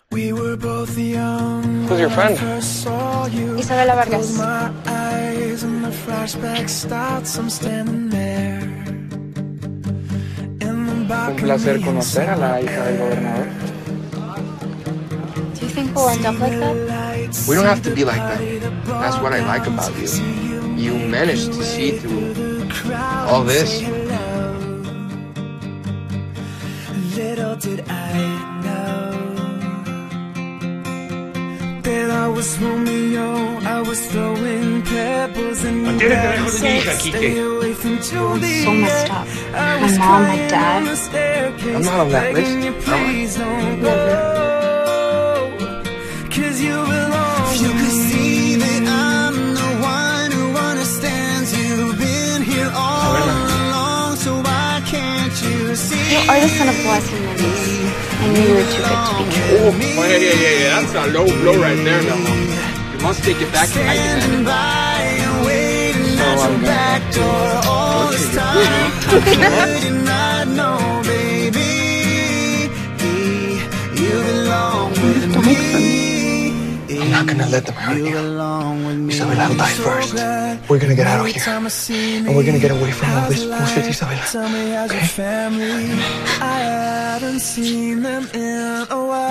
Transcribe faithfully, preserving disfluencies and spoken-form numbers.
We were both young. Who's your friend? Isabela Vargas. Un placer conocer a la hija del gobernador. Do you think we'll end up like that? We don't have to be like that. That's what I like about you. You managed to see through all this. Little did I know that I was Romeo. I was throwing pebbles and Stay away from Juliet. So messed up. My mom, my dad. I'm not on that list. Please don't go. Cause you belong. If you could see that I'm the one who understands. You've been here all along, so why can't you see? You are the son of Valles Jiménez. I knew you were too good to be true. Oh, yeah, yeah, yeah, yeah. That's a low blow right there, now. You must take it back and hide it. So I'm back door all this time. I did not know, baby. You belong with me. I'm not gonna let them hurt you. Isabela, I'll die first. We're gonna get out of here. And we're gonna get away from all this bullshit, Isabela. Okay? I haven't seen them in a while.